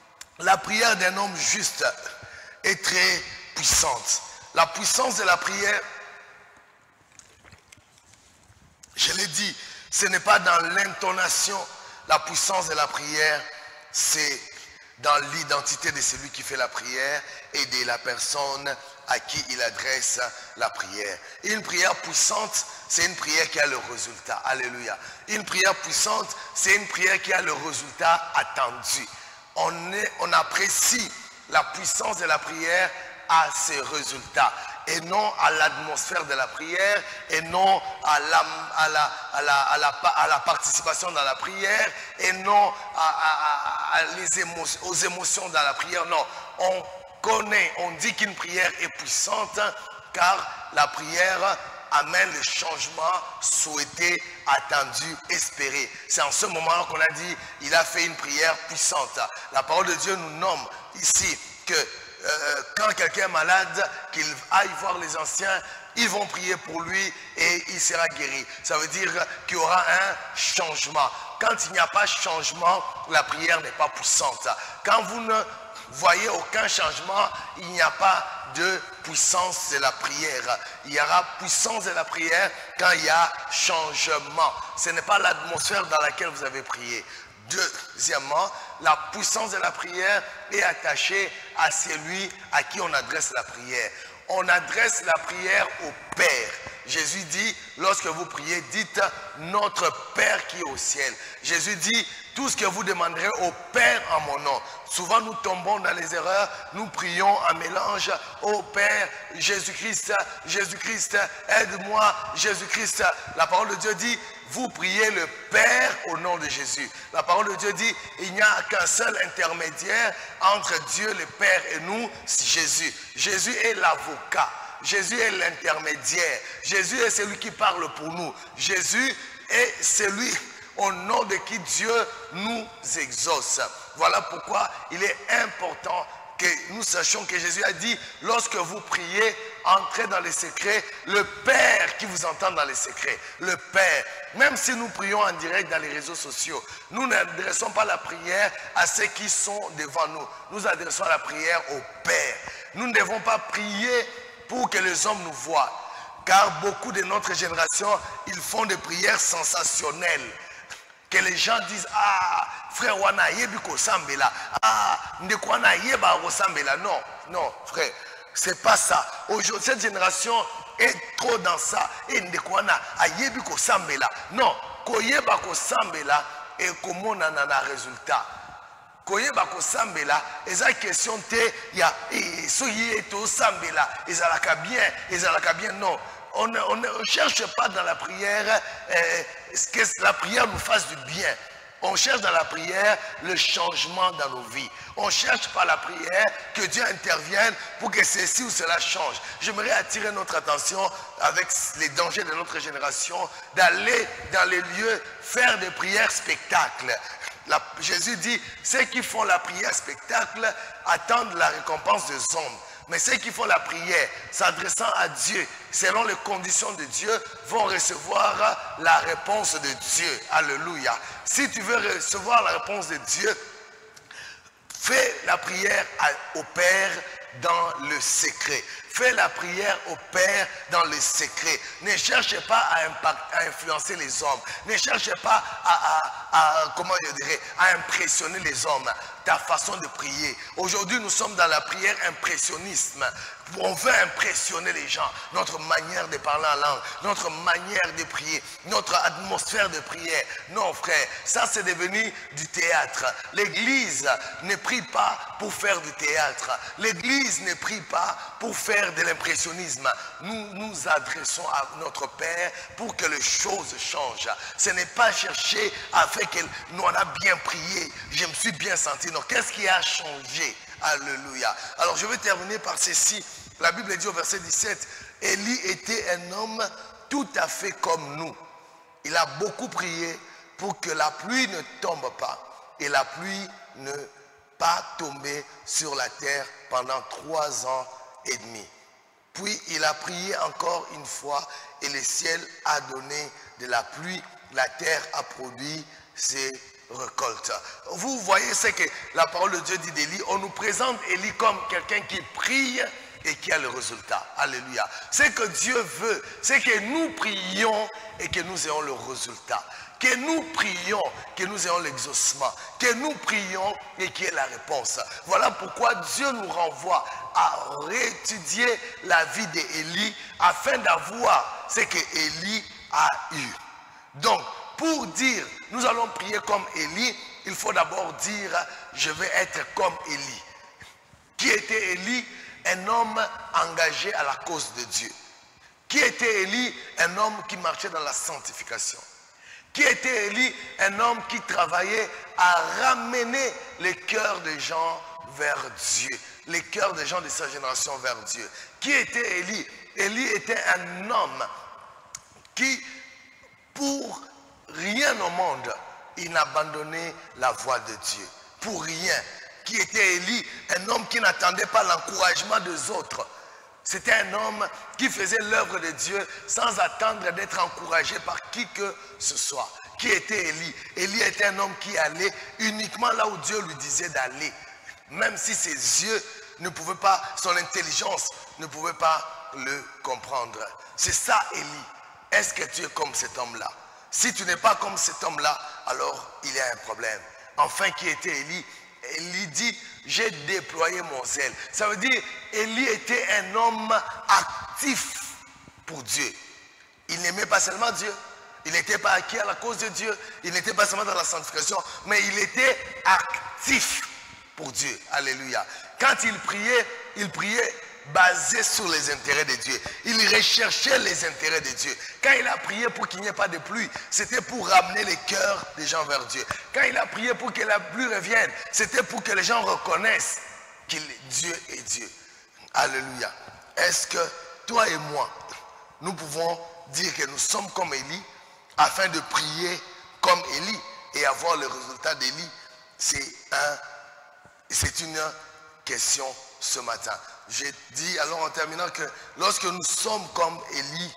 La prière d'un homme juste est très puissante. La puissance de la prière, je l'ai dit, ce n'est pas dans l'intonation. La puissance de la prière, c'est dans l'identité de celui qui fait la prière et de la personne à qui il adresse la prière. Une prière puissante, c'est une prière qui a le résultat. Alléluia. Une prière puissante, c'est une prière qui a le résultat attendu. On, est, on apprécie la puissance de la prière à ses résultats et non à l'atmosphère de la prière et non à la, à la, à la, à la, à la participation dans la prière et non à, à, à les émotions, aux émotions dans la prière. Non, on connaît, on dit qu'une prière est puissante car la prière amène le changement souhaité, attendu, espéré. C'est en ce moment-là qu'on a dit, il a fait une prière puissante. La parole de Dieu nous nomme ici que euh, quand quelqu'un est malade, qu'il aille voir les anciens, ils vont prier pour lui et il sera guéri. Ça veut dire qu'il y aura un changement. Quand il n'y a pas de changement, la prière n'est pas puissante. Quand vous ne voyez aucun changement, il n'y a pas de puissance de la prière. Il y aura puissance de la prière quand il y a changement. Ce n'est pas l'atmosphère dans laquelle vous avez prié. Deuxièmement, la puissance de la prière est attachée à celui à qui on adresse la prière. On adresse la prière au Père. Jésus dit, lorsque vous priez, dites notre Père qui est au ciel. Jésus dit, tout ce que vous demanderez au Père en mon nom. Souvent nous tombons dans les erreurs, nous prions en mélange au Père, Jésus-Christ, Jésus-Christ, aide-moi, Jésus-Christ. La parole de Dieu dit, vous priez le Père au nom de Jésus. La parole de Dieu dit, il n'y a qu'un seul intermédiaire entre Dieu le Père et nous, c'est Jésus. Jésus est l'avocat. Jésus est l'intermédiaire. Jésus est celui qui parle pour nous. Jésus est celui au nom de qui Dieu nous exauce. Voilà pourquoi il est important que nous sachions que Jésus a dit, lorsque vous priez, entrez dans les secrets, le Père qui vous entend dans les secrets, le Père. Même si nous prions en direct dans les réseaux sociaux, nous n'adressons pas la prière à ceux qui sont devant nous. Nous adressons la prière au Père. Nous ne devons pas prier pour que les hommes nous voient. Car beaucoup de notre génération, ils font des prières sensationnelles. Que les gens disent, ah, frère, wana yebiko sambela, ah, ndekwana yeba sambela. Non, non, frère, c'est pas ça. Aujourd'hui, cette génération est trop dans ça. Et ndekwana yebiko sambela. Non, koyeba ko sambela et comment on a un résultat. Koyeba ko sambela, eza question te ya soyi eto sambela, ezalaka bien, ezalaka bien. Non. On ne, on ne cherche pas dans la prière euh, que la prière nous fasse du bien. On cherche dans la prière le changement dans nos vies. On ne cherche pas la prière que Dieu intervienne pour que ceci ou cela change. J'aimerais attirer notre attention avec les dangers de notre génération d'aller dans les lieux faire des prières spectacles. La, Jésus dit, ceux qui font la prière spectacle attendent la récompense des hommes. Mais ceux qui font la prière, s'adressant à Dieu, selon les conditions de Dieu, vont recevoir la réponse de Dieu. Alléluia. Si tu veux recevoir la réponse de Dieu, fais la prière au Père dans le secret. Fais la prière au Père dans le secret. Ne cherchez pas à, impact, à influencer les hommes. Ne cherchez pas à, à, à, comment je dirais, à impressionner les hommes. Ta façon de prier. Aujourd'hui, nous sommes dans la prière impressionnisme. On veut impressionner les gens. Notre manière de parler en langue, notre manière de prier, notre atmosphère de prière. Non, frère, ça c'est devenu du théâtre. L'église ne prie pas pour faire du théâtre. L'église ne prie pas pour faire de l'impressionnisme. Nous nous adressons à notre Père pour que les choses changent. Ce n'est pas chercher à faire que nous on a bien prié, je me suis bien senti. Non, qu'est-ce qui a changé? Alléluia. Alors je vais terminer par ceci. La Bible dit au verset dix-sept, Élie était un homme tout à fait comme nous. Il a beaucoup prié pour que la pluie ne tombe pas. Et la pluie ne pas tomber sur la terre pendant trois ans et demi. Puis il a prié encore une fois et le ciel a donné de la pluie. La terre a produit ses récoltes. Vous voyez ce que la parole de Dieu dit d'Élie. On nous présente Élie comme quelqu'un qui prie et qui a le résultat. Alléluia. Ce que Dieu veut, c'est que nous prions et que nous ayons le résultat. Que nous prions, que nous ayons l'exaucement, que nous prions et qu'il y ait la réponse. Voilà pourquoi Dieu nous renvoie à réétudier la vie d'Élie afin d'avoir ce que Élie a eu. Donc, pour dire, nous allons prier comme Élie, il faut d'abord dire, je vais être comme Élie. Qui était Élie? Un homme engagé à la cause de Dieu. Qui était Élie? Un homme qui marchait dans la sanctification. Qui était Élie? Un homme qui travaillait à ramener les cœurs des gens vers Dieu. Les cœurs des gens de sa génération vers Dieu. Qui était Élie? Élie était un homme qui, pour rien au monde, il n'abandonnait la voie de Dieu. Pour rien. Qui était Élie? Un homme qui n'attendait pas l'encouragement des autres. C'était un homme qui faisait l'œuvre de Dieu sans attendre d'être encouragé par qui que ce soit. Qui était Élie? Élie était un homme qui allait uniquement là où Dieu lui disait d'aller. Même si ses yeux ne pouvaient pas, son intelligence ne pouvait pas le comprendre. C'est ça Élie. Est-ce que tu es comme cet homme-là? Si tu n'es pas comme cet homme-là, alors il y a un problème. Enfin, qui était Élie? Élie dit, j'ai déployé mon zèle. Ça veut dire, Élie était un homme actif pour Dieu. Il n'aimait pas seulement Dieu. Il n'était pas acquis à la cause de Dieu. Il n'était pas seulement dans la sanctification, mais il était actif pour Dieu. Alléluia. Quand il priait, il priait basé sur les intérêts de Dieu. Il recherchait les intérêts de Dieu. Quand il a prié pour qu'il n'y ait pas de pluie, c'était pour ramener les cœurs des gens vers Dieu. Quand il a prié pour que la pluie revienne, c'était pour que les gens reconnaissent que Dieu est Dieu. Alléluia. Est-ce que toi et moi, nous pouvons dire que nous sommes comme Élie afin de prier comme Élie et avoir le résultat d'Élie? C'est un, c'est une question ce matin. J'ai dit alors en terminant que lorsque nous sommes comme Élie,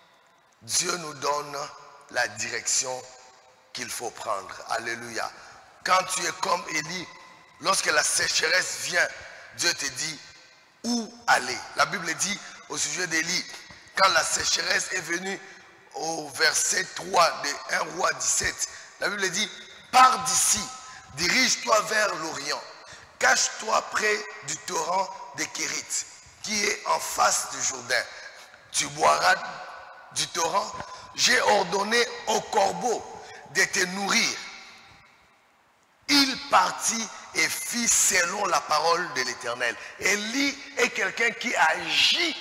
Dieu nous donne la direction qu'il faut prendre. Alléluia. Quand tu es comme Élie, lorsque la sécheresse vient, Dieu te dit où aller. La Bible dit au sujet d'Élie, quand la sécheresse est venue au verset trois de un roi dix-sept, la Bible dit, pars d'ici, dirige-toi vers l'Orient, cache-toi près du torrent de Kérit, qui est en face du Jourdain. Tu boiras du torrent. J'ai ordonné au corbeau de te nourrir. Il partit et fit selon la parole de l'Éternel. Élie est quelqu'un qui agit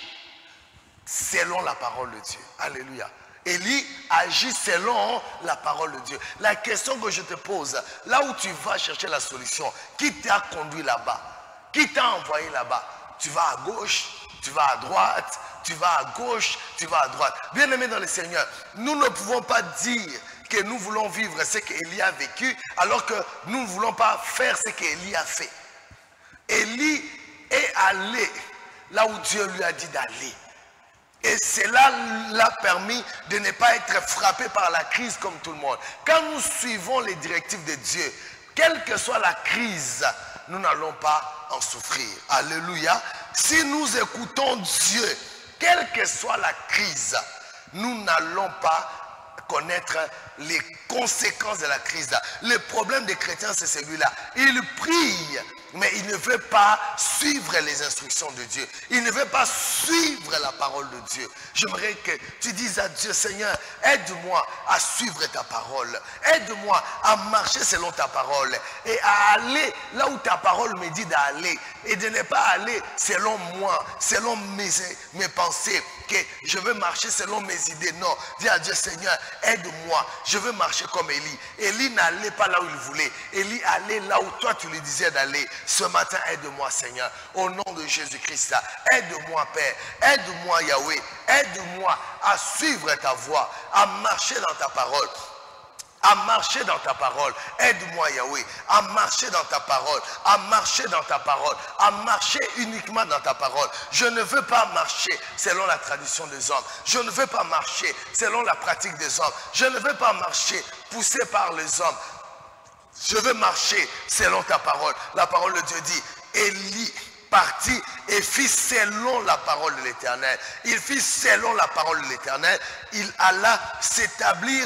selon la parole de Dieu. Alléluia. Élie agit selon la parole de Dieu. La question que je te pose, là où tu vas chercher la solution, qui t'a conduit là-bas? Qui t'a envoyé là-bas? Tu vas à gauche, tu vas à droite, tu vas à gauche, tu vas à droite. Bien-aimés dans le Seigneur, nous ne pouvons pas dire que nous voulons vivre ce qu'Élie a vécu, alors que nous ne voulons pas faire ce qu'Élie a fait. Élie est allé là où Dieu lui a dit d'aller. Et cela l'a permis de ne pas être frappé par la crise comme tout le monde. Quand nous suivons les directives de Dieu, quelle que soit la crise, nous n'allons pas en souffrir. Alléluia. Si nous écoutons Dieu, quelle que soit la crise, nous n'allons pas connaître les conséquences de la crise. Le problème des chrétiens, c'est celui-là. Ils prient, mais ils ne veulent pas suivre les instructions de Dieu. Ils ne veulent pas suivre la parole de Dieu. J'aimerais que tu dises à Dieu, Seigneur, aide-moi à suivre ta parole. Aide-moi à marcher selon ta parole et à aller là où ta parole me dit d'aller. Et de ne pas aller selon moi, selon mes, mes pensées, que je veux marcher selon mes idées. Non, dis à Dieu, Seigneur, aide-moi. Je veux marcher comme Élie. Élie n'allait pas là où il voulait. Élie allait là où toi tu lui disais d'aller. Ce matin, aide-moi, Seigneur, au nom de Jésus-Christ. Aide-moi, Père. Aide-moi, Yahweh. Aide-moi à suivre ta voie, à marcher dans ta parole. À marcher dans ta parole. Aide-moi, Yahweh, à marcher dans ta parole, à marcher dans ta parole, à marcher uniquement dans ta parole. Je ne veux pas marcher selon la tradition des hommes. Je ne veux pas marcher selon la pratique des hommes. Je ne veux pas marcher poussé par les hommes. Je veux marcher selon ta parole. La parole de Dieu dit, Élie partit et fit selon la parole de l'Éternel. Il fit selon la parole de l'Éternel. Il alla s'établir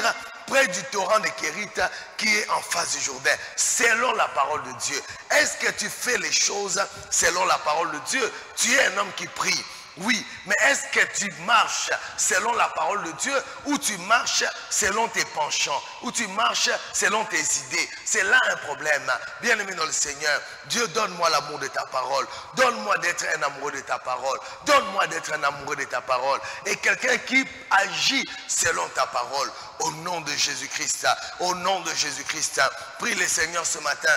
près du torrent de Kérit qui est en face du Jourdain, selon la parole de Dieu. Est-ce que tu fais les choses selon la parole de Dieu? Tu es un homme qui prie. Oui, mais est-ce que tu marches selon la parole de Dieu ou tu marches selon tes penchants, ou tu marches selon tes idées? C'est là un problème. Bien-aimé dans le Seigneur, Dieu, donne-moi l'amour de ta parole. Donne-moi d'être un amoureux de ta parole. Donne-moi d'être un amoureux de ta parole. Et quelqu'un qui agit selon ta parole. Au nom de Jésus-Christ. Au nom de Jésus-Christ. Prie le Seigneur ce matin.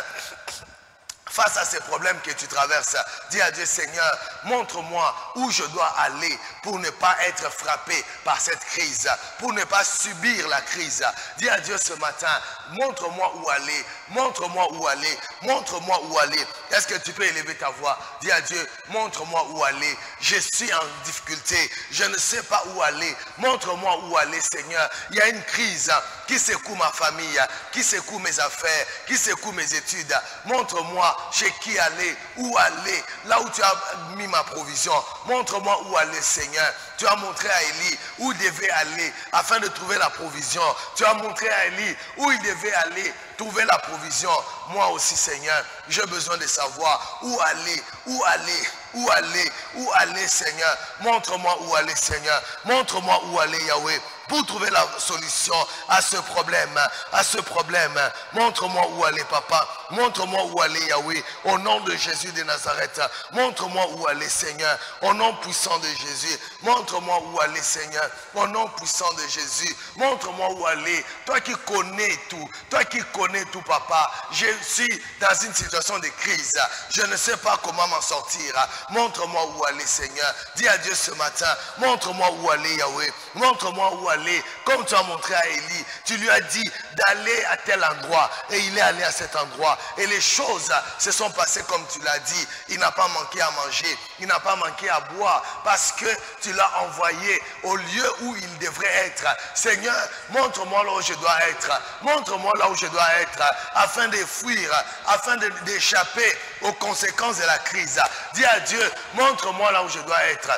Face à ces problèmes que tu traverses, dis à Dieu, Seigneur, montre-moi où je dois aller pour ne pas être frappé par cette crise, pour ne pas subir la crise. Dis à Dieu ce matin, montre-moi où aller, montre-moi où aller, montre-moi où aller. Est-ce que tu peux élever ta voix? Dis à Dieu, montre-moi où aller. Je suis en difficulté, je ne sais pas où aller. Montre-moi où aller, Seigneur. Il y a une crise qui secoue ma famille, qui secoue mes affaires, qui secoue mes études. Montre-moi chez qui aller, où aller, là où tu as mis ma provision. Montre-moi où aller, Seigneur. Tu as montré à Élie où il devait aller afin de trouver la provision. Tu as montré à Élie où il devait aller trouver la provision. Moi aussi, Seigneur, j'ai besoin de savoir où aller, où aller, où aller, où aller, Seigneur. Montre-moi où aller, Seigneur. Montre-moi où aller, Yahweh, pour trouver la solution à ce problème, à ce problème. Montre-moi où aller, Papa. Montre-moi où aller, Yahweh, au nom de Jésus de Nazareth. Montre-moi où aller, Seigneur, au nom puissant de Jésus. Montre-moi où aller, Seigneur, au nom puissant de Jésus. Montre-moi où aller. Toi qui connais tout, toi qui connais tout, Papa. Je suis dans une situation de crise. Je ne sais pas comment m'en sortir. Montre-moi où aller, Seigneur. Dis à Dieu ce matin, montre-moi où aller, Yahweh. Montre-moi où aller. Comme tu as montré à Élie, tu lui as dit d'aller à tel endroit. Et il est allé à cet endroit. Et les choses se sont passées comme tu l'as dit. Il n'a pas manqué à manger. Il n'a pas manqué à boire. Parce que tu l'as envoyé au lieu où il devrait être. Seigneur, montre-moi là où je dois être. Montre-moi là où je dois être. Afin de fuir. Afin d'échapper aux conséquences de la crise. Dis à Dieu, montre-moi là où je dois être.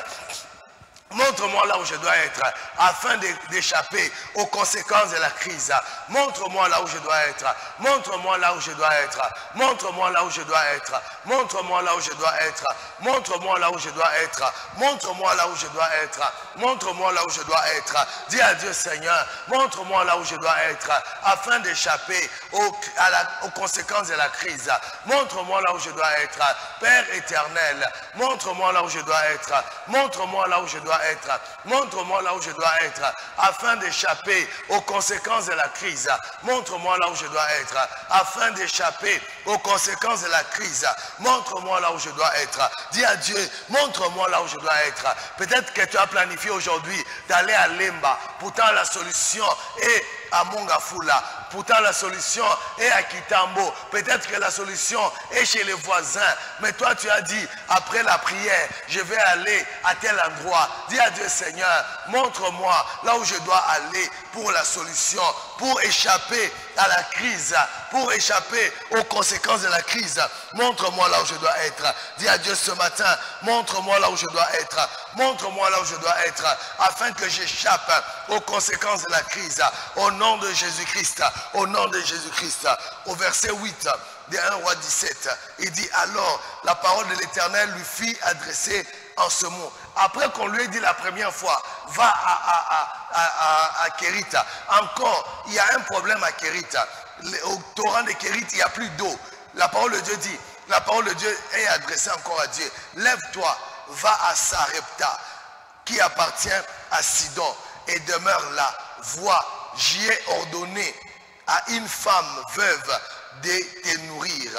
Montre-moi là où je dois être, afin d'échapper aux conséquences de la crise. Montre-moi là où je dois être. Montre-moi là où je dois être. Montre-moi là où je dois être. Montre-moi là où je dois être. Montre-moi là où je dois être. Montre-moi là où je dois être. Montre-moi là où je dois être. Dis à Dieu, Seigneur, montre-moi là où je dois être, afin d'échapper aux, aux conséquences de la crise. Montre-moi là où je dois être. Père éternel, montre-moi là où je dois être. Montre-moi là où je dois être. Montre-moi là où je dois être, afin d'échapper aux conséquences de la crise. Montre-moi là où je dois être, afin d'échapper aux conséquences de la crise. Montre-moi là où je dois être. Dis à Dieu, montre-moi là où je dois être. Peut-être que tu as planifié aujourd'hui d'aller à Lemba. Pourtant la solution est à Mongafula. Pourtant la solution est à Kitambo. Peut-être que la solution est chez les voisins. Mais toi tu as dit, après la prière, je vais aller à tel endroit. Dis à Dieu, Seigneur, montre-moi là où je dois aller pour la solution, pour échapper à la crise, pour échapper aux conséquences de la crise. Montre-moi là où je dois être. Dis à Dieu ce matin, montre-moi là où je dois être. Montre-moi là où je dois être, afin que j'échappe aux conséquences de la crise. Au nom de Jésus-Christ, au nom de Jésus-Christ. Au verset huit de un roi dix-sept, il dit, alors la parole de l'Éternel lui fit adresser en ce mot. Après qu'on lui ait dit la première fois, va à, à, à, à, à Kérit. Encore, il y a un problème à Kérit. Au torrent de Kérit, il n'y a plus d'eau. La parole de Dieu dit, la parole de Dieu est adressée encore à Dieu. Lève-toi, va à Sarepta, qui appartient à Sidon, et demeure là. Vois, j'y ai ordonné à une femme veuve de te nourrir.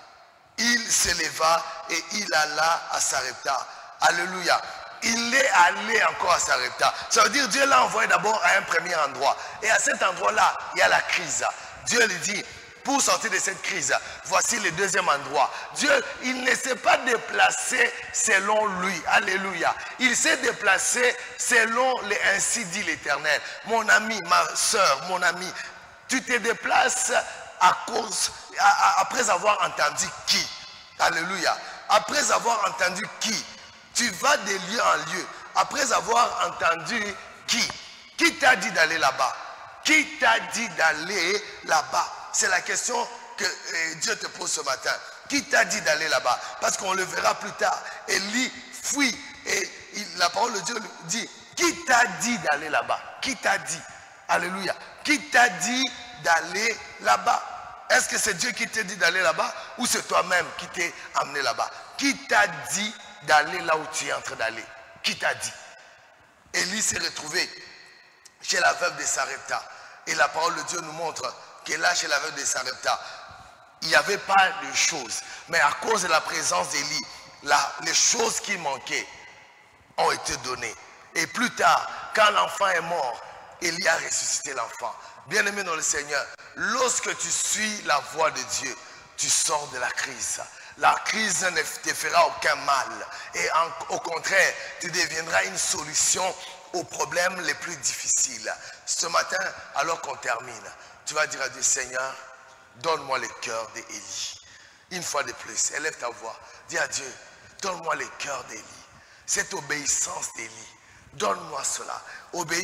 Il s'éleva et il alla à Sarepta. Alléluia. Il est allé encore à Sarepta. Ça veut dire Dieu l'a envoyé d'abord à un premier endroit. Et à cet endroit-là, il y a la crise. Dieu lui dit, pour sortir de cette crise, voici le deuxième endroit. Dieu, il ne s'est pas déplacé selon lui. Alléluia. Il s'est déplacé selon les ainsi dit l'Éternel. Mon ami, ma soeur, mon ami, tu te déplaces à cause, à, à, après avoir entendu qui? Alléluia. Après avoir entendu qui? Tu vas de lieu en lieu. Après avoir entendu qui? Qui t'a dit d'aller là-bas? Qui t'a dit d'aller là-bas? C'est la question que euh, Dieu te pose ce matin. Qui t'a dit d'aller là-bas? Parce qu'on le verra plus tard. Élie fuit et il, la parole de Dieu lui dit, qui t'a dit d'aller là-bas? Qui t'a dit? Alléluia. Qui t'a dit d'aller là-bas? Est-ce que c'est Dieu qui t'a dit d'aller là-bas ou c'est toi-même qui t'es amené là-bas? Qui t'a dit d'aller là où tu es en train d'aller? Qui t'a dit? Élie s'est retrouvé chez la veuve de Sarepta. Et la parole de Dieu nous montre que là, chez la veuve de Sarepta, il n'y avait pas de choses. Mais à cause de la présence d'Élie, les choses qui manquaient ont été données. Et plus tard, quand l'enfant est mort, Élie a ressuscité l'enfant. Bien-aimé dans le Seigneur, lorsque tu suis la voie de Dieu, tu sors de la crise. La crise ne te fera aucun mal. Et en, au contraire, tu deviendras une solution aux problèmes les plus difficiles. Ce matin, alors qu'on termine, tu vas dire à Dieu, Seigneur, donne-moi le cœur d'Élie. Une fois de plus, élève ta voix. Dis à Dieu, donne-moi le cœur d'Élie. Cette obéissance d'Élie, donne-moi cela. Obéir,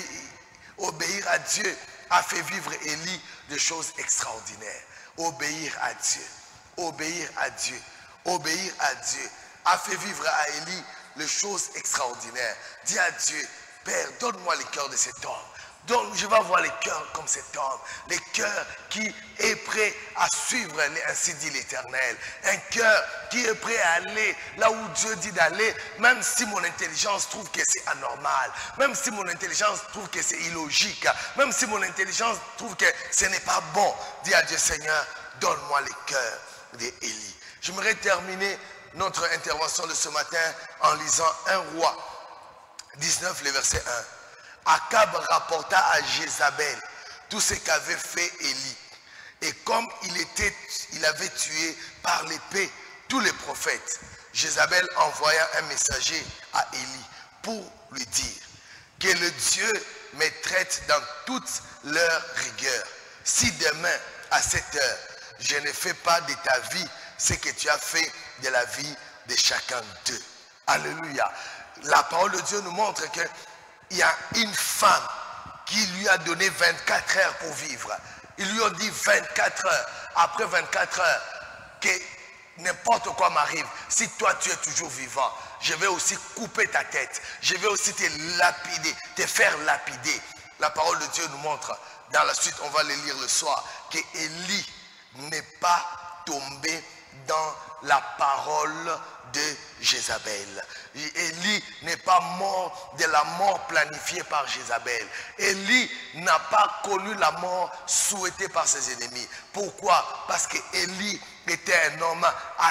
obéir à Dieu a fait vivre Élie des choses extraordinaires. Obéir à Dieu, obéir à Dieu, obéir à Dieu a fait vivre à Élie les choses extraordinaires. Dis à Dieu, Père, donne-moi le cœur de cet homme. Donc, je vais avoir le cœur comme cet homme. Le cœur qui est prêt à suivre, ainsi dit l'Éternel. Un cœur qui est prêt à aller là où Dieu dit d'aller, même si mon intelligence trouve que c'est anormal, même si mon intelligence trouve que c'est illogique, même si mon intelligence trouve que ce n'est pas bon. Dis à Dieu, Seigneur, donne-moi le cœur d'Élie. J'aimerais terminer notre intervention de ce matin en lisant un roi dix-neuf, le verset un. Akab rapporta à Jézabel tout ce qu'avait fait Élie. Et comme il, était, il avait tué par l'épée tous les prophètes, Jézabel envoya un messager à Élie pour lui dire que le Dieu me traite dans toute leur rigueur. Si demain, à cette heure, je ne fais pas de ta vie ce que tu as fait de la vie de chacun d'eux. Alléluia. La parole de Dieu nous montre que il y a une femme qui lui a donné vingt-quatre heures pour vivre. Ils lui ont dit vingt-quatre heures. Après vingt-quatre heures, que n'importe quoi m'arrive. Si toi tu es toujours vivant, je vais aussi couper ta tête. Je vais aussi te lapider, te faire lapider. La parole de Dieu nous montre, dans la suite on va le lire le soir, que Élie n'est pas tombé dans la parole de Jézabel. Élie n'est pas mort de la mort planifiée par Jézabel. Élie n'a pas connu la mort souhaitée par ses ennemis. Pourquoi? Parce que Élie était un homme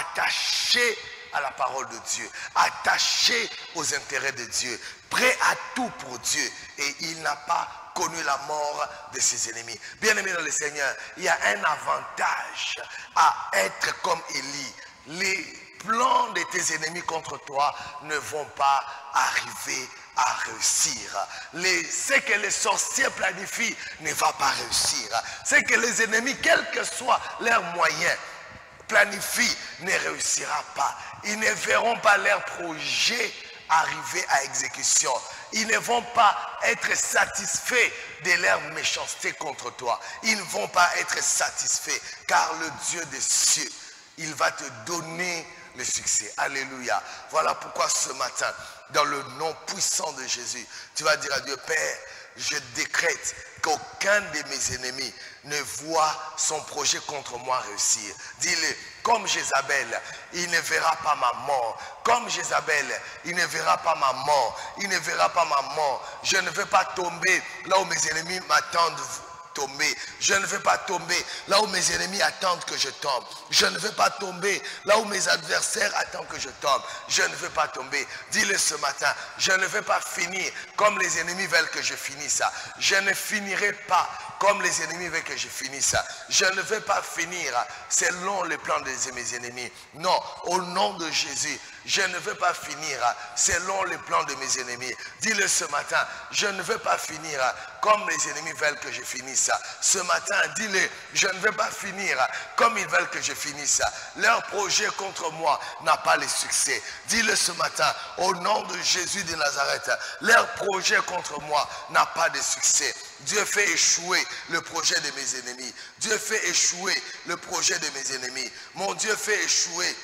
attaché à la parole de Dieu, attaché aux intérêts de Dieu, prêt à tout pour Dieu. Et il n'a pas connu la mort de ses ennemis. Bien-aimé dans le Seigneur, il y a un avantage à être comme Élie. Les plans de tes ennemis contre toi ne vont pas arriver à réussir. Les, ce que les sorciers planifient ne va pas réussir. Ce que les ennemis, quels que soient leurs moyens, planifient ne réussira pas. Ils ne verront pas leur projet arriver à exécution. Ils ne vont pas être satisfaits de leur méchanceté contre toi. Ils ne vont pas être satisfaits car le Dieu des cieux, il va te donner le succès. Alléluia. Voilà pourquoi ce matin, dans le nom puissant de Jésus, tu vas dire à Dieu, Père, je décrète qu'aucun de mes ennemis ne voit son projet contre moi réussir. Dis-le, comme Jézabel, il ne verra pas ma mort. Comme Jézabel, il ne verra pas ma mort. Il ne verra pas ma mort. Je ne vais pas tomber là où mes ennemis m'attendent tomber. Je ne vais pas tomber là où mes ennemis attendent que je tombe. Je ne vais pas tomber là où mes adversaires attendent que je tombe. Je ne vais pas tomber. Dis-le ce matin. Je ne vais pas finir comme les ennemis veulent que je finisse. Je ne finirai pas comme les ennemis veulent que je finisse. Je ne vais pas finir selon les plans de mes ennemis. Non, au nom de Jésus, je ne veux pas finir selon les plans de mes ennemis. Dis-le ce matin, je ne veux pas finir comme les ennemis veulent que je finisse. Ce matin, dis-le, je ne veux pas finir comme ils veulent que je finisse. Leur projet contre moi n'a pas le succès. Dis-le ce matin, au nom de Jésus de Nazareth, leur projet contre moi n'a pas de succès. Dieu fait échouer le projet de mes ennemis. Dieu fait échouer le projet de mes ennemis. Mon Dieu fait échouer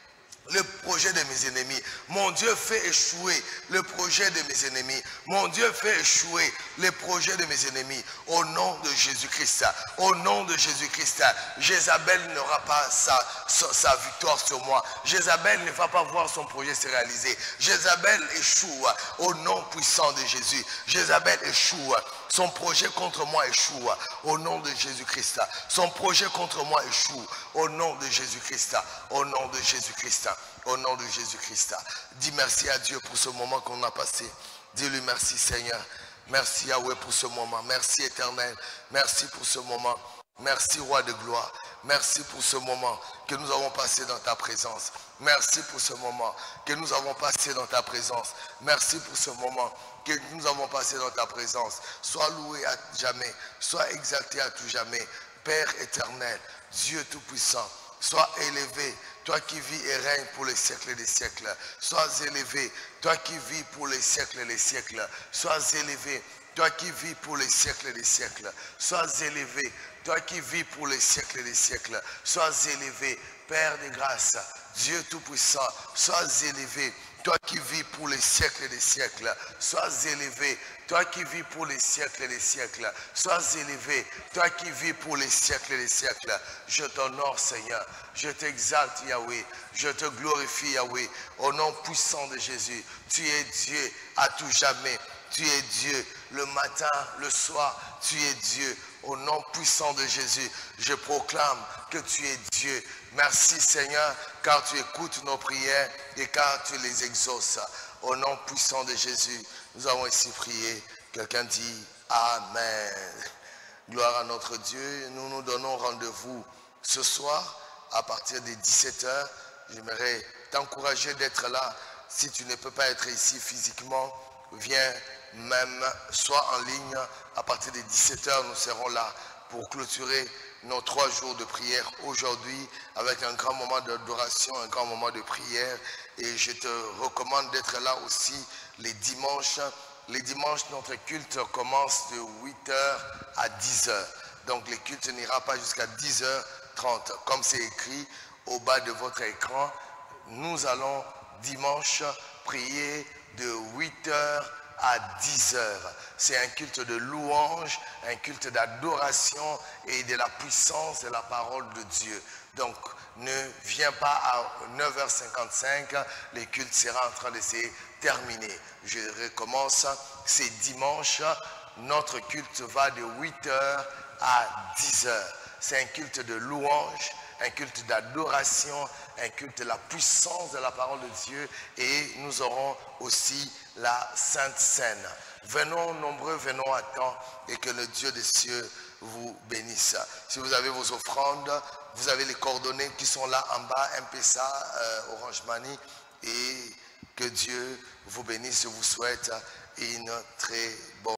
le projet de mes ennemis. Mon Dieu fait échouer le projet de mes ennemis. Mon Dieu fait échouer les projets de mes ennemis. Au nom de Jésus-Christ. Au nom de Jésus-Christ. Jézabel n'aura pas sa, sa, sa victoire sur moi. Jézabel ne va pas voir son projet se réaliser. Jézabel échoue au nom puissant de Jésus. Jézabel échoue. Son projet contre moi échoue au nom de Jésus-Christ. Son projet contre moi échoue au nom de Jésus-Christ. Au nom de Jésus-Christ. Au nom de Jésus-Christ. Dis merci à Dieu pour ce moment qu'on a passé. Dis-lui merci Seigneur. Merci Yahweh pour ce moment. Merci Éternel. Merci pour ce moment. Merci Roi de gloire. Merci pour ce moment que nous avons passé dans ta présence. Merci pour ce moment que nous avons passé dans ta présence. Merci pour ce moment que nous avons passé dans ta présence. Sois loué à jamais. Sois exalté à tout jamais. Père éternel, Dieu tout-puissant, sois élevé. Toi qui vis et règnes pour les siècles des siècles. Sois élevé. Toi qui vis pour les siècles des siècles. Sois élevé. Toi qui vis pour les siècles des siècles. Sois élevé. Toi qui vis pour les siècles des siècles. Sois élevé. Père de grâce, Dieu tout-puissant, sois élevé. Toi qui vis pour les siècles des siècles, sois élevé. Toi qui vis pour les siècles des siècles, sois élevé. Toi qui vis pour les siècles des siècles, je t'honore Seigneur. Je t'exalte Yahweh. Je te glorifie Yahweh. Au nom puissant de Jésus, tu es Dieu à tout jamais. Tu es Dieu le matin, le soir, tu es Dieu. Au nom puissant de Jésus, je proclame que tu es Dieu. Merci Seigneur, car tu écoutes nos prières et car tu les exauces. Au nom puissant de Jésus, nous avons ici prié. Quelqu'un dit Amen. Gloire à notre Dieu. Nous nous donnons rendez-vous ce soir à partir des dix-sept heures. J'aimerais t'encourager d'être là. Si tu ne peux pas être ici physiquement, viens même, soit en ligne. À partir des dix-sept heures, nous serons là pour clôturer nos trois jours de prière aujourd'hui avec un grand moment d'adoration, un grand moment de prière. Et je te recommande d'être là aussi les dimanches. Les dimanches, notre culte commence de huit heures à dix heures. Donc le culte n'ira pas jusqu'à dix heures trente. Comme c'est écrit au bas de votre écran, nous allons dimanche prier de huit heures à dix heures. C'est un culte de louange, un culte d'adoration et de la puissance de la parole de Dieu. Donc, ne viens pas à neuf heures cinquante-cinq, le culte sera en train de se terminer. Je recommence, c'est dimanche, notre culte va de huit heures à dix heures. C'est un culte de louange, un culte d'adoration, un culte de la puissance de la parole de Dieu, et nous aurons aussi la Sainte Seine. Venons nombreux, venons à temps, et que le Dieu des cieux vous bénisse. Si vous avez vos offrandes, vous avez les coordonnées qui sont là en bas, M-Pesa, euh, Orange Money, et que Dieu vous bénisse. Je vous souhaite une très bonne